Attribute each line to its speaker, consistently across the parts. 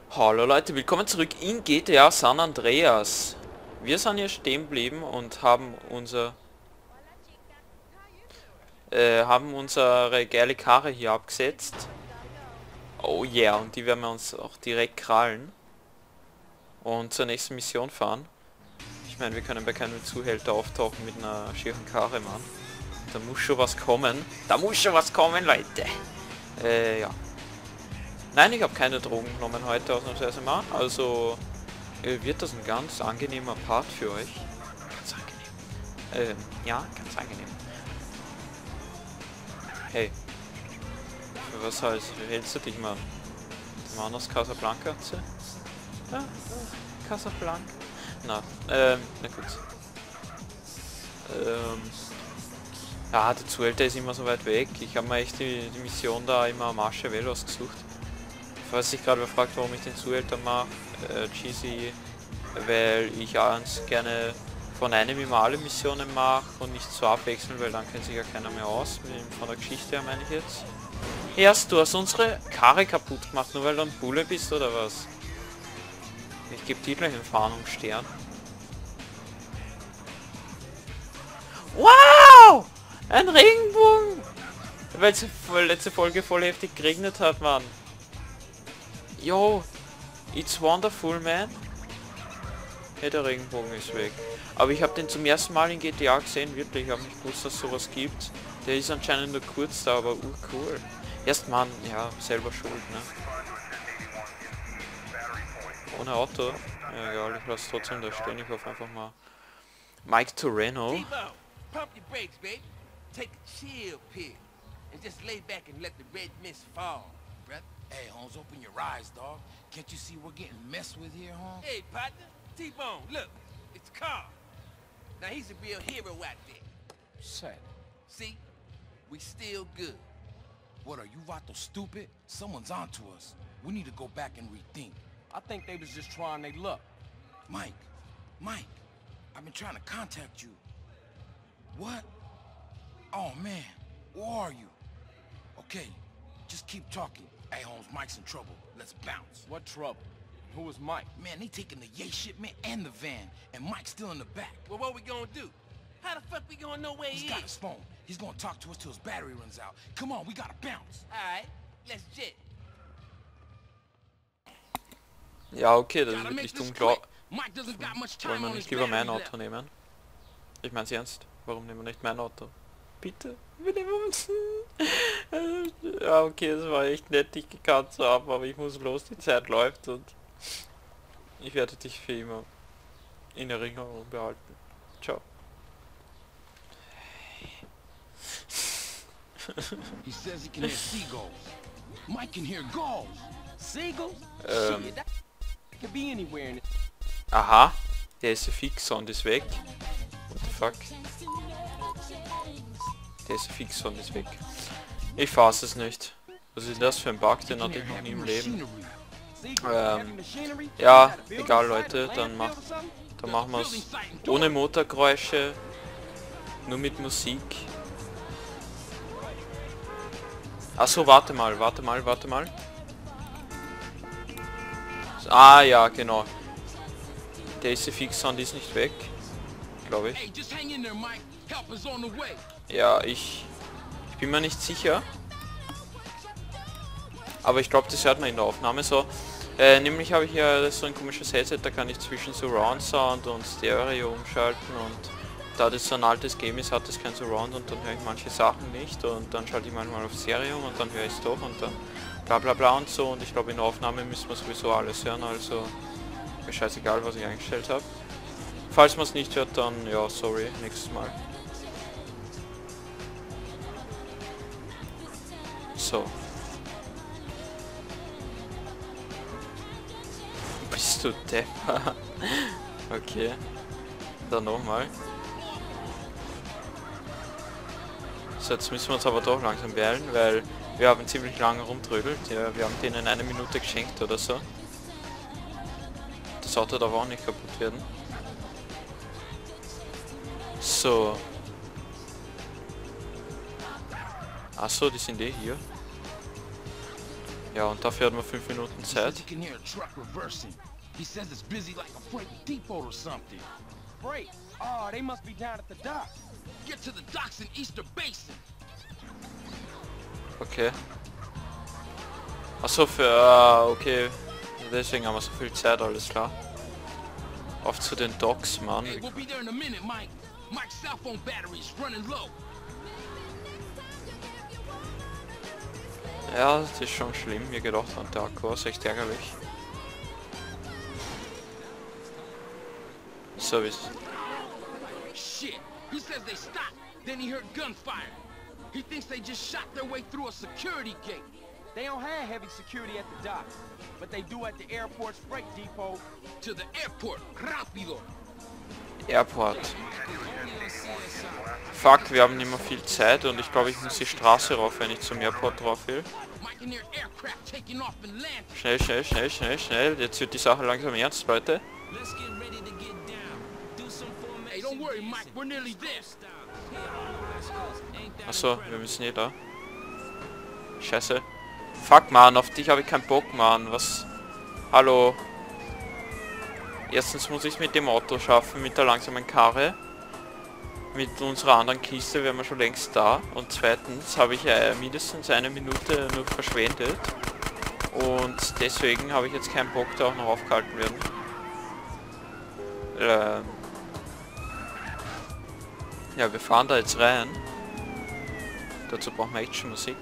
Speaker 1: Hallo Leute, willkommen zurück in GTA San Andreas. Wir sind hier stehen geblieben und haben unsere geile Karre hier abgesetzt. Oh yeah, und die werden wir uns auch direkt krallen und zur nächsten Mission fahren. Ich meine, wir können bei keinem Zuhälter auftauchen mit einer schieren Karre, Mann. Da muss schon was kommen. Da muss schon was kommen, Leute. Ja. Nein, ich habe keine Drogen genommen heute ausnahmsweise mal. Also wird das ein ganz angenehmer Part für euch. Ganz angenehm. Ja, ganz angenehm. Hey. Für was hältst du dich, Mann? Der Mann aus Casablanca? Ja, Casablanca. Na gut. Ja, der Zuhälter ist immer so weit weg. Ich habe mir echt die Mission da immer am Arschevel ausgesucht. Falls sich gerade wer fragt, warum ich den Zuhälter mache, cheesy, weil ich ganz gerne von einem immer alle Missionen mache und nicht so abwechseln, weil dann kennt sich ja keiner mehr aus. Von der Geschichte her meine ich jetzt. Erst, du hast unsere Karre kaputt gemacht, nur weil du ein Bulle bist oder was? Ich gebe dir gleich einen Fahndungsstern. Wow! Ein Regenbogen! Weil es letzte Folge voll heftig geregnet hat, Mann. Yo, it's wonderful, man. Ja, der Regenbogen ist weg. Aber ich habe den zum ersten Mal in GTA gesehen, wirklich. Ich habe nicht gewusst, dass sowas gibt. Der ist anscheinend nur kurz da, aber cool. Erst Mann, ja, selber schuld, ne? Ohne Auto. Ja, egal, ich lasse trotzdem da stehen. Ich hoffe einfach mal. Mike Toreno.
Speaker 2: Pump your brakes, baby. Take a chill pill and just lay back and let the red mist fall, brother.
Speaker 3: Hey, Holmes, open your eyes, dog. Can't you see we're getting messed with here, Holmes?
Speaker 2: Hey, partner, T-Bone, look, it's Carl. Now he's a real hero out there.
Speaker 3: Sad.
Speaker 2: See, we still good.
Speaker 3: What, are you Vato stupid? Someone's onto us. We need to go back and rethink.
Speaker 4: I think they was just trying their luck.
Speaker 3: Mike, I've been trying to contact you. What? Oh, man, where are you? Okay, just keep talking. Hey, Holmes, Mike's in trouble. Let's bounce.
Speaker 4: What trouble? Who was Mike?
Speaker 3: Man, they taking the yay shipment and the van, and Mike's still in the back.
Speaker 2: Well, what we gonna do? How the fuck we gonna know where he
Speaker 3: He's got
Speaker 2: is?
Speaker 3: his phone. He's gonna talk to us till his battery runs out. Come on, we gotta bounce.
Speaker 2: Alright, let's jet.
Speaker 1: Ja, okay, das ist
Speaker 3: Gotta make
Speaker 1: nicht
Speaker 3: this
Speaker 1: unglaublich.
Speaker 3: quick. Mike doesn't got much
Speaker 1: Wollen
Speaker 3: time
Speaker 1: wir
Speaker 3: on
Speaker 1: nicht
Speaker 3: his
Speaker 1: lieber mein
Speaker 3: battery
Speaker 1: Auto
Speaker 3: left.
Speaker 1: nehmen? Ich mein's ernst. Warum nehmen wir nicht mein Auto? Bitte, wir nehmen uns. Ja, okay, es war echt nett, dich gekannt zu haben, aber ich muss los, die Zeit läuft und ich werde dich für immer in Erinnerung behalten. Ciao.
Speaker 3: He says he can hear seagulls. Mike can hear gulls.
Speaker 4: Seagulls?
Speaker 1: Ähm.
Speaker 4: Shit, that could be anywhere in it.
Speaker 1: Aha, der ist fix und ist weg. What the fuck? Der ist fix und ist weg. Ich fass es nicht. Was ist das für ein Bug, den hatte ich noch nie im Leben. Ja, egal Leute, dann machen wir es ohne Motorgeräusche, nur mit Musik. Achso, warte mal. Ah ja, genau. Der SFX-Sound ist nicht weg, glaube ich.
Speaker 3: Hey, just hang in there, Mike. Help is on the way.
Speaker 1: Ja, ich bin mir nicht sicher. Aber ich glaube, das hört man in der Aufnahme so. Nämlich habe ich ja so ein komisches Headset, da kann ich zwischen Surround Sound und Stereo umschalten und da das so ein altes Game ist, hat es kein Surround und dann höre ich manche Sachen nicht und dann schalte ich manchmal auf Stereo und dann höre ich es doch und dann bla bla bla und so und ich glaube in der Aufnahme müssen wir sowieso alles hören, also mir scheißegal, was ich eingestellt habe. Falls man es nicht hört, dann ja, sorry, nächstes Mal. So. Bist du Depp? Okay. Dann nochmal. So, jetzt müssen wir uns aber doch langsam beeilen, weil wir haben ziemlich lange rumtrödelt. Ja, wir haben denen 1 Minute geschenkt oder so. Das Auto darf auch nicht kaputt werden. So. Achso, die sind eh hier. Ja, und dafür hat man 5 Minuten
Speaker 3: He says
Speaker 1: Zeit.
Speaker 3: he can hear a truck reversing. He says it's busy like a freight depot or something.
Speaker 4: Great. Oh, they must be down at the dock.
Speaker 3: Get to the docks in Easter Basin.
Speaker 1: Okay. Achso, okay. Deswegen haben wir so viel Zeit, alles klar. Auf zu den Docks, Mann.
Speaker 3: Hey, we'll be there in a minute, Mike. Mike's cell phone battery is running low.
Speaker 1: Ja, das ist schon schlimm. Mir gedacht an der Akku ist echt ärgerlich. Service.
Speaker 3: Shit. He says they stopped. Then he heard gunfire. He thinks they just shot their way through a security gate.
Speaker 4: They don't have heavy security at the docks, but they do at the airport's freight depot.
Speaker 3: To the airport. Rápido.
Speaker 1: Airport. Fuck, wir haben nicht mehr viel Zeit und ich glaube, ich muss die Straße rauf, wenn ich zum Airport drauf will.
Speaker 3: Mike and their aircraft taking off and land.
Speaker 1: Schnell, schnell, schnell, schnell, schnell. Jetzt wird die Sache langsam ernst, Leute.
Speaker 3: Hey, don't worry, Mike. We're nearly there.
Speaker 1: Achso, wir müssen eh da. Scheiße. Fuck, Mann, auf dich habe ich keinen Bock, Mann. Was? Hallo. Erstens muss ich es mit dem Auto schaffen, mit der langsamen Karre. Mit unserer anderen Kiste wären wir schon längst da. Und zweitens habe ich mindestens 1 Minute nur verschwendet. Und deswegen habe ich jetzt keinen Bock, da auch noch aufgehalten werden. Ja, wir fahren da jetzt rein. Dazu brauchen wir Action-Musik.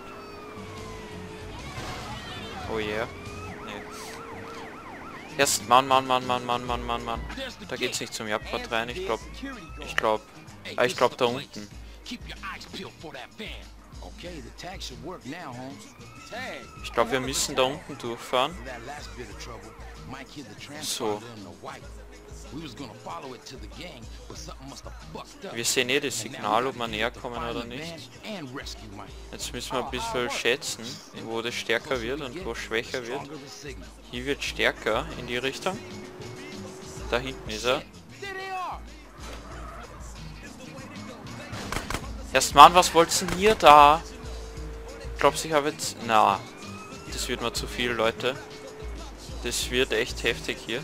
Speaker 1: Oh yeah. Nee. Erst Mann. Da geht's nicht zum Airport rein. Ich glaube da unten.
Speaker 3: Keep your eyes peeled for that van. Okay, the tag should work now, Holmes. Tag.
Speaker 1: Ich glaube, wir müssen da unten durchfahren.
Speaker 3: For that last bit of trouble, Mike hid the
Speaker 1: So.
Speaker 3: transponder in the white. We was gonna follow it to the gang, but something must have fucked up.
Speaker 1: Wir sehen eh das Signal, ob wir näher kommen oder
Speaker 3: Find the
Speaker 1: nicht.
Speaker 3: van and rescue Mike.
Speaker 1: Jetzt müssen wir ein bisschen schätzen, wo das stärker wird und wo schwächer wird.
Speaker 3: Stronger the signal.
Speaker 1: Hier wird stärker in die Richtung. Da hinten ist er.
Speaker 3: There they are.
Speaker 1: Erst Mann, was wollt's denn ihr da? Glaubst du, ich habe jetzt... Na, das wird mir zu viel, Leute. Das wird echt heftig hier.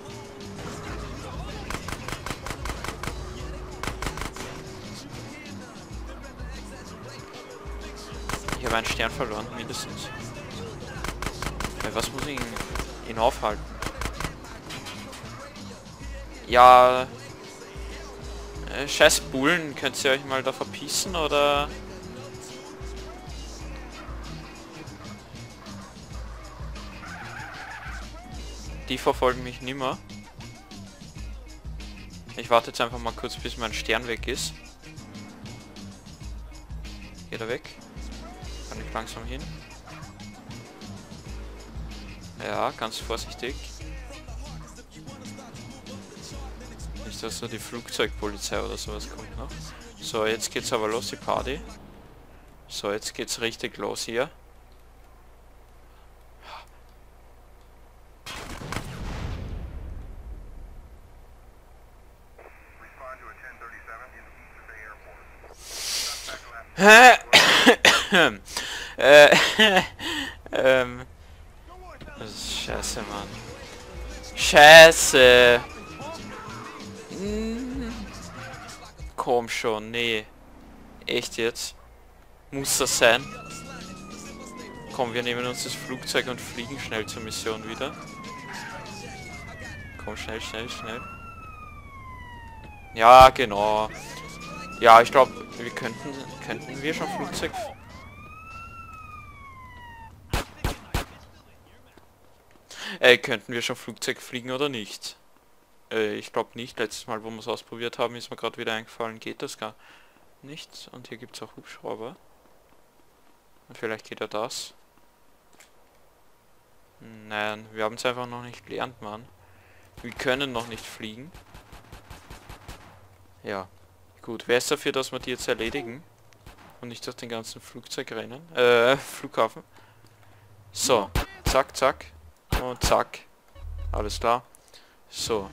Speaker 1: Ich habe einen Stern verloren, mindestens. Was muss ich ihn aufhalten? Ja... scheiß Bullen, könnt ihr euch mal da verpissen, oder? Die verfolgen mich nimmer. Ich warte jetzt einfach mal kurz, bis mein Stern weg ist. Geht er weg? Kann ich langsam hin? Ja, ganz vorsichtig. Nicht, dass so die Flugzeugpolizei oder sowas kommt noch. So, jetzt geht's aber los, die Party. So, jetzt geht's richtig los hier. Das ist scheiße, Mann. Scheiße. Komm schon, nee. Echt jetzt? Muss das sein? Komm, wir nehmen uns das Flugzeug und fliegen schnell zur Mission wieder. Komm, schnell, schnell, schnell. Ja, genau. Ja, ich glaube, wir könnten wir schon Flugzeug... könnten wir schon Flugzeug fliegen oder nicht? Ich glaube nicht. Letztes Mal, wo wir es ausprobiert haben, ist mir gerade wieder eingefallen, geht das gar nicht. Und hier gibt es auch Hubschrauber. Und vielleicht geht ja das. Nein, wir haben es einfach noch nicht gelernt, Mann. Wir können noch nicht fliegen. Ja. Gut, wer ist dafür, dass wir die jetzt erledigen? Und nicht durch den ganzen Flugzeug rennen? Flughafen. So. Zack, zack. Und zack. Alles klar. So.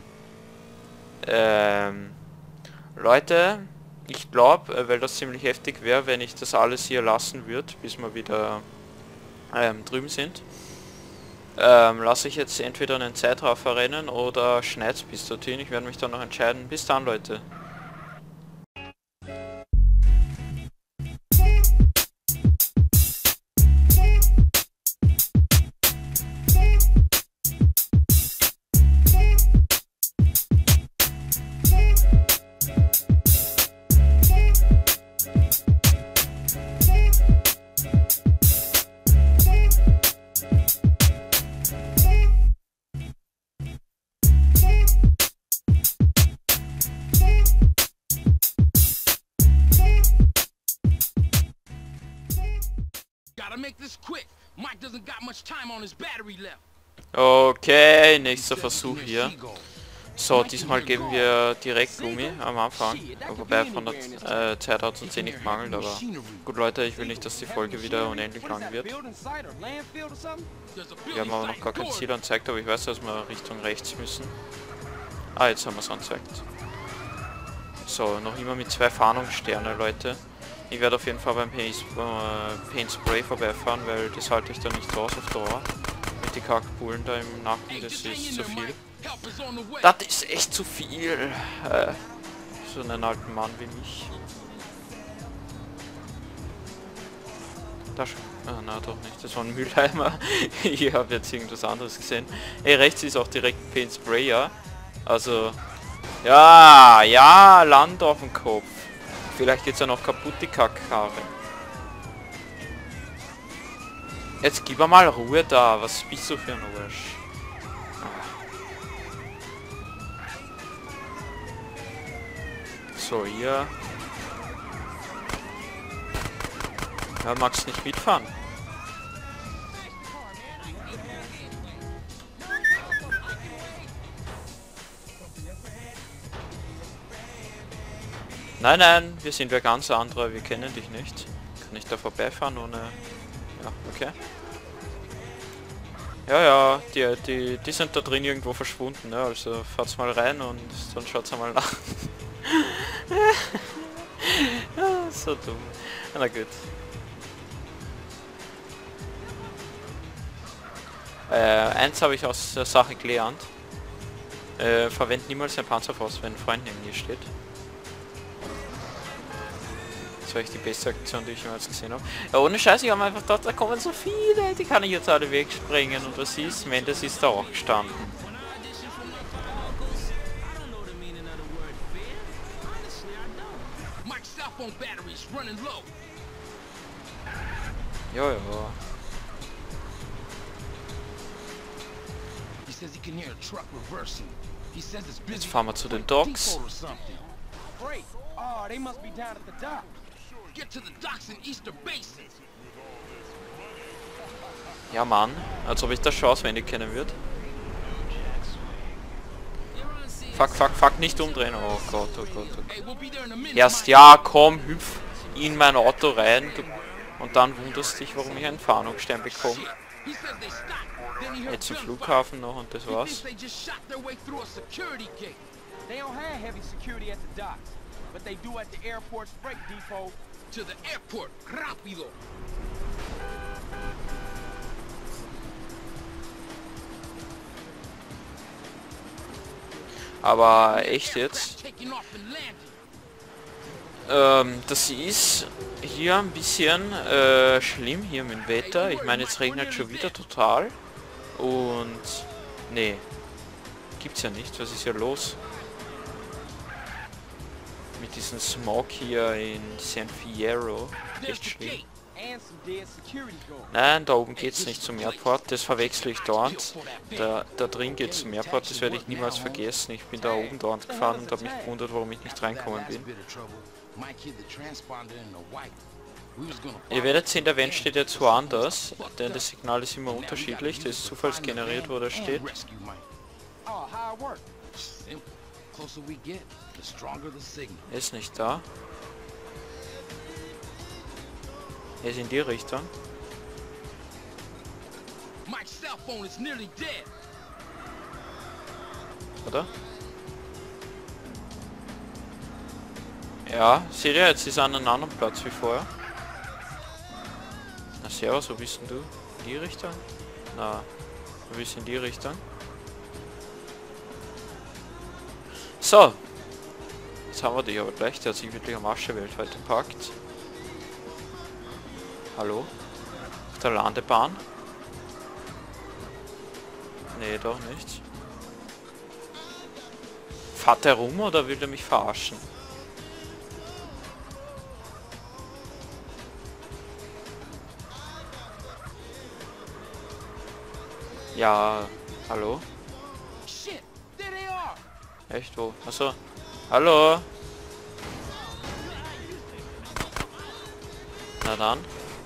Speaker 1: Leute, ich glaube, weil das ziemlich heftig wäre, wenn ich das alles hier lassen würde, bis wir wieder drüben sind. lasse ich jetzt entweder einen Zeitraffer rennen oder schneid's bis dorthin. Ich werde mich dann noch entscheiden. Bis dann, Leute.
Speaker 2: Gotta make this quick. Mike doesn't got much time on his battery left.
Speaker 1: Okay, nächster Versuch hier. So, diesmal geben wir direkt Gummi am Anfang. Wobei von der Zeit hat es uns eh nicht mangelt, aber gut Leute, ich will nicht, dass die Folge wieder unendlich lang wird. Wir haben aber noch gar kein Ziel angezeigt, aber ich weiß, dass wir Richtung rechts müssen. Ah, jetzt haben wir es angezeigt. So, noch immer mit 2 Fahndungssterne, Leute. Ich werde auf jeden Fall beim Paint Spray vorbeifahren, weil das halte ich da nicht aus auf Dauer. Mit den Kackbullen da im Nacken, das ist zu viel. Das ist echt zu viel. So einen alten Mann wie mich. Da schon. Ah, na doch nicht, das war ein Mülleimer. Ich habe jetzt irgendwas anderes gesehen. Ey, rechts ist auch direkt Paint Spray, ja. Also, ja, Land auf dem Kopf. Vielleicht geht's ja noch kaputt, die Kackkarre. Jetzt gib mal Ruhe da. Was bist du für ein Arsch? So, hier. Ja, magst nicht mitfahren? Nein, nein, wir sind wer ganz anderer, wir kennen dich nicht. Kann ich da vorbeifahren ohne... Ja, okay. Ja, die sind da drin irgendwo verschwunden, ne? Also fahrt's mal rein und dann schaut's mal nach. So dumm. Na gut. Eins habe ich aus der Sache gelernt. Verwend niemals ein Panzerfaust, wenn ein Freund neben dir steht. Das war echt die beste Aktion, die ich jemals gesehen habe. Ja, ohne Scheiß, ich habe einfach dort, da kommen so viele, die kann ich jetzt alle wegspringen. Und was ist? Mendes ist da auch gestanden. Ja. Jetzt fahren wir zu den Docks. Ja Mann, als ob ich das schon auswendig kennen würde. Fuck, nicht umdrehen. Oh Gott. Erst, ja komm, hüpf in mein Auto rein und dann wunderst dich, warum ich einen Fahndungsstern bekomme. Jetzt zum Flughafen noch und das war's.
Speaker 4: But they do at the airport's freight depot.
Speaker 2: To the airport, rápido.
Speaker 1: Aber echt jetzt? Das ist hier ein bisschen schlimm hier mit dem Wetter. Ich meine, jetzt regnet schon wieder total. Und nee, gibt's ja nicht. Was ist hier los? Mit diesem Smog hier in San Fierro. Echt schlimm. Nein, da oben geht's nicht zum Airport. Das verwechsel ich dauernd. Da drin geht's zum Airport. Das werde ich niemals vergessen. Ich bin da oben dauernd gefahren und habe mich gewundert, warum ich nicht reinkommen bin. Ihr werdet sehen, der Event steht jetzt woanders, denn das Signal ist immer unterschiedlich. Das ist zufallsgeneriert, wo der steht. Er ist nicht da. Er ist in die Richtung. Oder? Ja, seht ihr, jetzt ist er an einem anderen Platz wie vorher. Na servus, wo bist denn du? In die Richtung? Na. Wie ist in die Richtung? So. Jetzt haben wir dich aber gleich. Der hat sich wirklich am Arsch der Welt heute gepackt. Hallo? Auf der Landebahn? Nee, doch nicht. Fahrt er rum oder will er mich verarschen? Ja, hallo?
Speaker 2: Shit, there they are.
Speaker 1: Echt wo? Achso. Hallo? Na dann.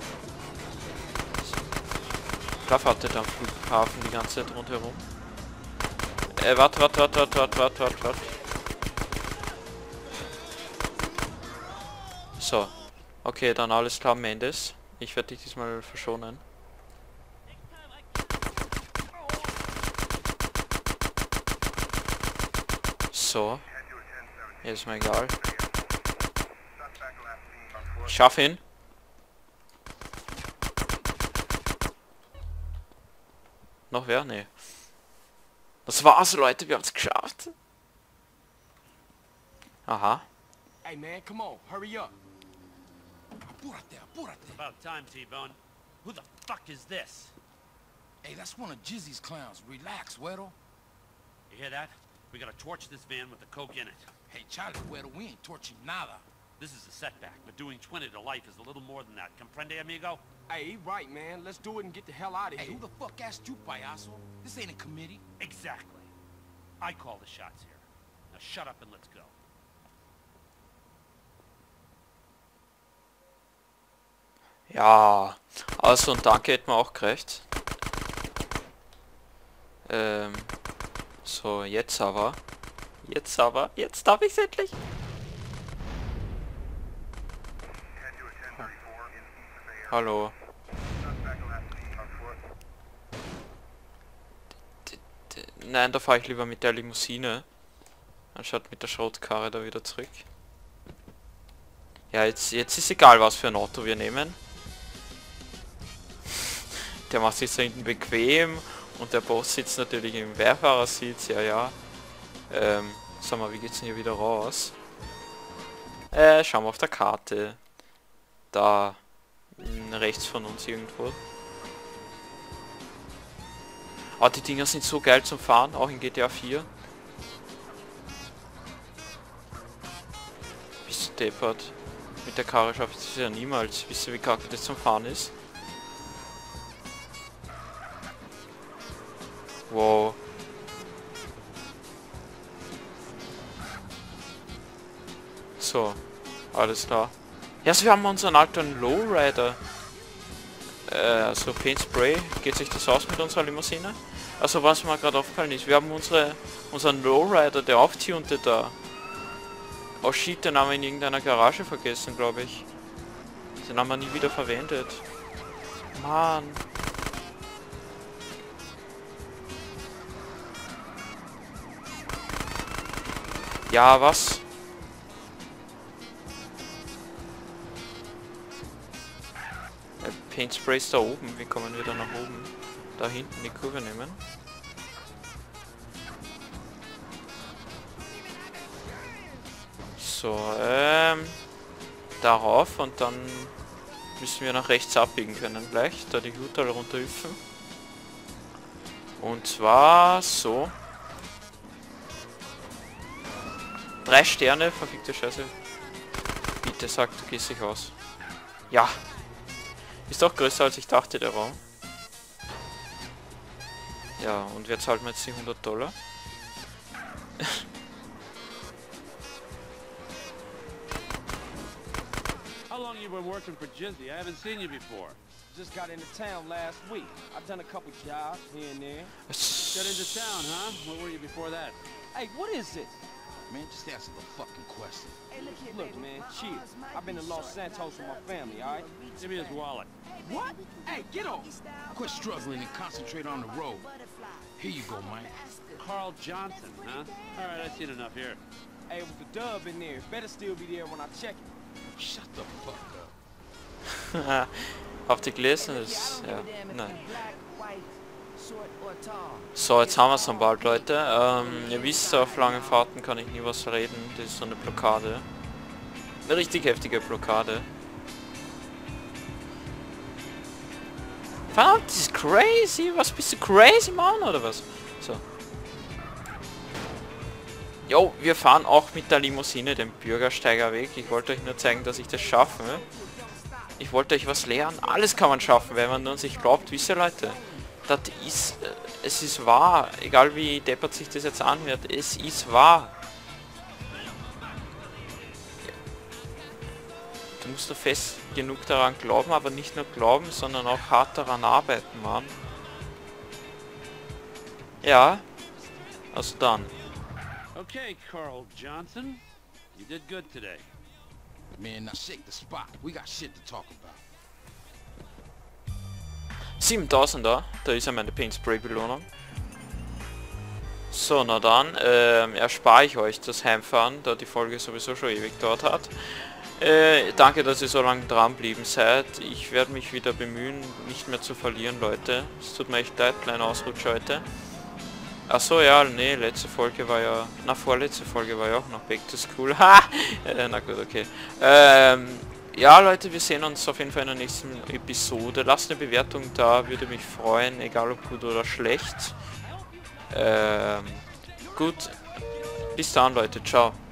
Speaker 1: Klar fahrt am Flughafen die ganze Zeit rundherum. Warte. So. Okay, dann alles klar, Mendes. Ich werde dich diesmal verschonen. So. Ja, ist mir egal. Ich schaff ihn. Noch wer? Nee. Das war's, Leute. Wir haben's geschafft. Aha.
Speaker 2: Hey man, come on, hurry up.
Speaker 3: Apúrate, apúrate.
Speaker 5: About time, T-Bone. Who the fuck is this?
Speaker 3: Hey, that's one of Jizzy's clowns. Relax, Weddle.
Speaker 5: You hear that? We gotta torch this van with the coke in it.
Speaker 3: Hey, Charlie, Weddle, we ain't torching nada.
Speaker 5: This is a setback, but doing 20 to life is a little more than that. Comprende, amigo?
Speaker 2: Hey, he right, man. Let's do it and get the hell out of
Speaker 3: Hey,
Speaker 2: here.
Speaker 3: who the fuck asked you, payaso? This ain't a committee.
Speaker 5: Exactly. I call the shots here. Now shut up and let's go.
Speaker 1: Ja. Also und danke hätten wir auch gerecht. So, jetzt aber. Jetzt darf ich's endlich. Hallo. Nein, da fahre ich lieber mit der Limousine, anstatt mit der Schrotkarre da wieder zurück. Ja, jetzt ist egal, was für ein Auto wir nehmen. Der macht sich so hinten bequem und der Boss sitzt natürlich im Beifahrersitz, ja. Sag mal, wie geht's denn hier wieder raus? Schauen wir auf der Karte. Da, rechts von uns irgendwo. Oh, die Dinger sind so geil zum Fahren, auch in GTA 4. Bist du deppert. Mit der Karre schaffe ich das ja niemals. Wisst ihr, wie kacke das zum Fahren ist? Wow. So, alles klar. Ja, also wir haben unseren alten Lowrider. Also Paint Spray, geht sich das aus mit unserer Limousine? Also was mir gerade aufgefallen ist, wir haben unseren Lowrider, der auftunte da. Oh shit, den haben wir in irgendeiner Garage vergessen, glaube ich. Den haben wir nie wieder verwendet. Mann. Ja, was? Paint Spray ist da oben. Wie kommen wir da nach oben? Da hinten die Kurve nehmen. So, darauf und dann müssen wir nach rechts abbiegen können gleich, da die Hütte runterhüpfen. Und zwar so. 3 Sterne, verfickte Scheiße. Bitte sag, du gehst dich aus. Ja. Ist doch größer als ich dachte, der Raum. Ja, und wer zahlt mir jetzt die $100?
Speaker 5: How long you been working for Jizzy? I haven't seen you before.
Speaker 4: Just got into town last week. I've done a couple jobs here and there.
Speaker 5: Got into town, huh? Where were you before that?
Speaker 4: Hey, what is this?
Speaker 3: Man, just answer the fucking question.
Speaker 4: Look, man, chill. I've been to Los Santos with my family, all right?
Speaker 5: Give me his wallet.
Speaker 2: What? Hey, get off.
Speaker 3: Quit struggling and concentrate on the road. Here you go, Mike.
Speaker 5: Carl Johnson, huh? All right, I've seen enough here.
Speaker 4: Hey, with the dub in there, better still be there when I check it.
Speaker 3: Shut the fuck up.
Speaker 1: Habt ihr gelesen? Das, ja, nein. So, jetzt haben wir es dann bald, Leute. Ihr wisst, auf langen Fahrten kann ich nie was reden. Das ist so eine Blockade. Eine richtig heftige Blockade. Verdammt, das ist crazy. Was bist du, crazy, Mann, oder was? So. Jo, wir fahren auch mit der Limousine den Bürgersteigerweg. Ich wollte euch nur zeigen, dass ich das schaffe. Ich wollte euch was lernen. Alles kann man schaffen, wenn man nur an sich glaubt. Wisst ihr, Leute? Das ist... es ist wahr. Egal wie deppert sich das jetzt anhört. Es ist wahr. Du musst nur fest genug daran glauben, aber nicht nur glauben, sondern auch hart daran arbeiten, Mann. Ja. Also dann.
Speaker 5: Okay, Carl Johnson. You did good today.
Speaker 3: Man, now shake the spot. We got shit to talk about.
Speaker 1: 7000er, da ist ja meine Paintspray-Belohnung. So, na dann, erspare ich euch das Heimfahren, da die Folge sowieso schon ewig dort hat. Danke, dass ihr so lange dran geblieben seid. Ich werde mich wieder bemühen, nicht mehr zu verlieren, Leute. Es tut mir echt leid, kleiner Ausrutsch heute. Achso, ja, nee, letzte Folge war ja... Na, vorletzte Folge war ja auch noch Back to School. Ha! Na gut, okay. Ja, Leute, wir sehen uns auf jeden Fall in der nächsten Episode. Lasst eine Bewertung da, würde mich freuen, egal ob gut oder schlecht. Gut. Bis dann, Leute. Ciao.